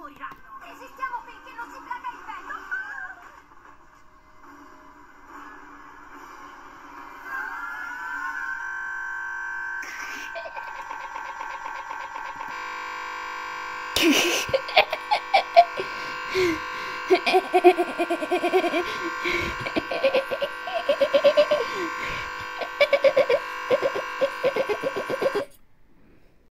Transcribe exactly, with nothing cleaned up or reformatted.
moriranno. Resistiamo finché non si placa il vento.